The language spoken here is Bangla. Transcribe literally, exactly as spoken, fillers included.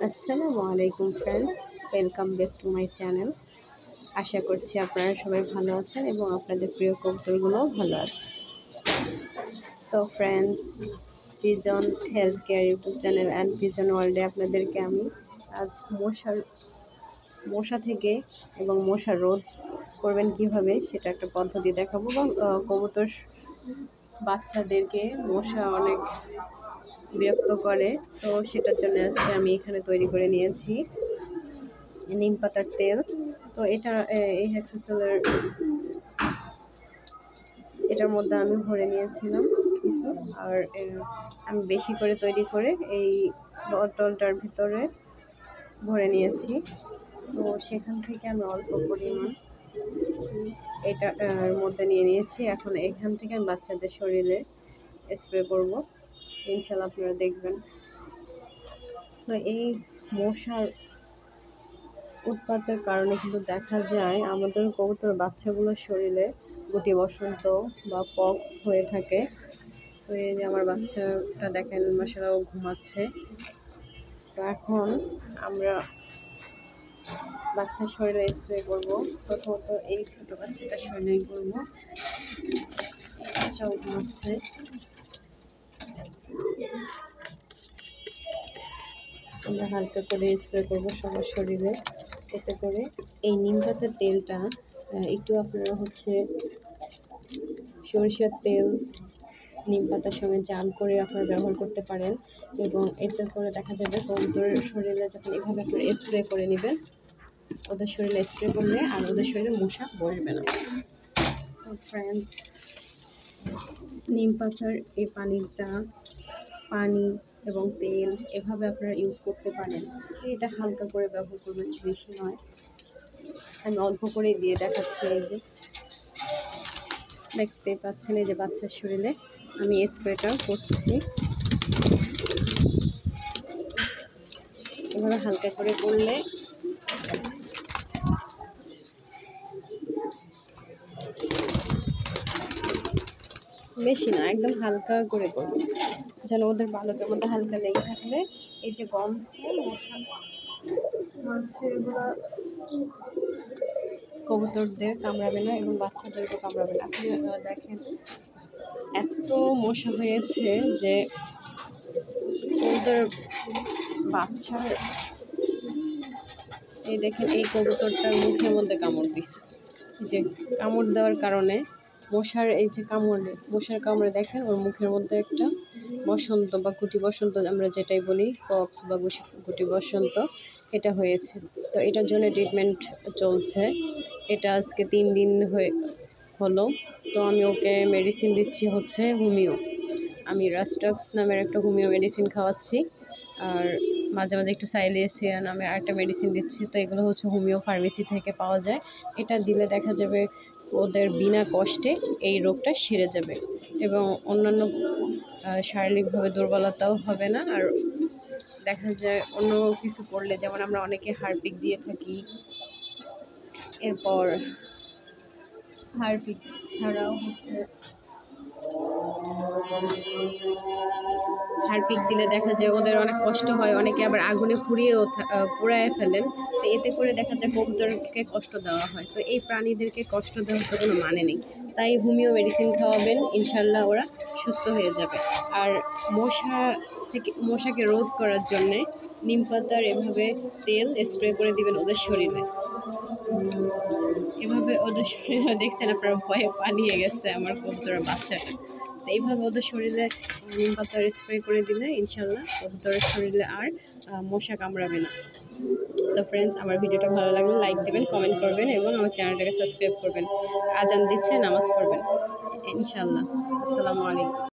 আসসালামু আলাইকুম friends, welcome back to my channel. আশা করছি আপনারা সবাই ভালো আছেন এবং আপনাদের প্রিয় কবুতরগুলোও ভালো আছে। তো friends, pigeon health care YouTube channel and pigeon ওয়ার্ল্ডে আপনাদেরকে আমি আজ মশার মশা থেকে এবং মশা রোধ করবেন কিভাবে সেটা একটা পদ্ধতি দেখাবো। এবং কবুতর বাচ্চাদেরকে মশা অনেক বিরক্ত করে, তো সেটার জন্য আজকে আমি এখানে তৈরি করে নিয়েছি নিম পাতার তেল। তো এটা এই হেক্সাসোলের এটার মধ্যে আমি ভরে নিয়েছিলাম কিছু, আর আমি বেশি করে তৈরি করে এই বোতলটার ভিতরে ভরে নিয়েছি। তো সেখান থেকে আমি অল্প পরিমাণ এটার মধ্যে নিয়ে নিয়েছি। এখন এখান থেকে আমি বাচ্চাদের শরীরে স্প্রে করব, ইনশাল্লাহ আপনারা দেখবেন। তো এই মশার উৎপাতের কারণে কিন্তু দেখা যায় আমাদের কবুতর বাচ্চাগুলোর শরীরে গুটি বসন্ত বা পক্স হয়ে থাকে। তো এই যে আমার বাচ্চাটা দেখেন, মাশাআল্লাহ ও ঘুমাচ্ছে। তো এখন আমরা বাচ্চার শরীরে স্প্রে করব। প্রথমত এই ছোট বাচ্চাটার শরীরেই করব, বাচ্চাও ঘুমাচ্ছে। আমরা হালকা করে স্প্রে করবো সবার শরীরে। এতে করে এই নিম পাতার তেলটা একটু আপনারা হচ্ছে সরিষার তেল নিম পাতার সঙ্গে জাল করে আপনারা ব্যবহার করতে পারেন, এবং এতে করে দেখা যাবে কবুতরের শরীরে যখন এভাবে আপনারা স্প্রে করে নেবেন, ওদের শরীরে স্প্রে করলে আর ওদের শরীরে মশা বসবে না। তো ফ্রেন্ডস, নিম পাতার এই পানিটা পানি এবং তেল এভাবে আপনারা ইউজ করতে পারেন। এটা হালকা করে ব্যবহার করবেন, বেশি নয়। আমি অল্প করে দিয়ে দেখাচ্ছি। এই যে দেখতে পাচ্ছেন, এই যে বাচ্চার শরীরে আমি স্প্রেটা করছি। এভাবে হালকা করে করলে বেশি না, একদম হালকা করে করবো যেন ওদের বালকের মধ্যে হালকা লেগে থাকলে এই যে গম মশা মাছে এগুলো কবুতরদের কামড়াবে না এবং বাচ্চাদেরকে কামড়াবে না। আপনি দেখেন এত মশা হয়েছে যে ওদের বাচ্চার, এই দেখেন এই কবুতরটার মুখের মধ্যে কামড় দিচ্ছে। যে কামড় দেওয়ার কারণে মশার এই যে কামড়ে মশার কামড়ে দেখেন ওর মুখের মধ্যে একটা বসন্ত বা গুটি বসন্ত, আমরা যেটাই বলি পক্স বা গুটি বসন্ত, এটা হয়েছে। তো এটার জন্য ট্রিটমেন্ট চলছে। এটা আজকে তিন দিন হয়ে হলো। তো আমি ওকে মেডিসিন দিচ্ছি হচ্ছে হোমিও। আমি রাস্টক্স নামের একটা হোমিও মেডিসিন খাওয়াচ্ছি, আর মাঝে মাঝে একটু সাইলেসিয়া নামের আরেকটা মেডিসিন দিচ্ছি। তো এগুলো হচ্ছে হোমিও ফার্মেসি থেকে পাওয়া যায়। এটা দিলে দেখা যাবে ওদের বিনা কষ্টে এই রোগটা সেরে যাবে এবং অন্যান্য শারীরিকভাবে দুর্বলতাও হবে না। আর দেখা যায় অন্য কিছু করলে, যেমন আমরা অনেকে হারপিক দিয়ে থাকি, এরপর হারপিক ছাড়াও হচ্ছে হারপিক দিলে দেখা যায় ওদের অনেক কষ্ট হয়, অনেকে আবার আগুনে পুড়িয়েও পোড়ায় ফেলেন। তো এতে করে দেখা যায় কবুতরকে কষ্ট দেওয়া হয়। তো এই প্রাণীদেরকে কষ্ট দেওয়ার তো কোনো মানে নেই। তাই হোমিও মেডিসিন খাওয়াবেন, ইনশাল্লাহ ওরা সুস্থ হয়ে যাবে। আর মশা থেকে মশাকে রোধ করার জন্যে নিম পাতার এভাবে তেল স্প্রে করে দিবেন ওদের শরীরে। এভাবে ওদের শরীরে দেখছেন আপনারা ভয়ে পালিয়ে গেছে আমার কবুতরের বাচ্চাটা। তো এইভাবে ওদের শরীরে নিম পাতার স্প্রে করে দিলে ইনশাল্লাহ কবুতরের শরীরে আর মশা কামড়াবে না। তো ফ্রেন্ডস, আমার ভিডিওটা ভালো লাগলে লাইক দেবেন, কমেন্ট করবেন এবং আমার চ্যানেলটাকে সাবস্ক্রাইব করবেন। আজান দিচ্ছে, নামাজ পড়বেন ইনশাল্লাহ। আসসালামু আলাইকুম।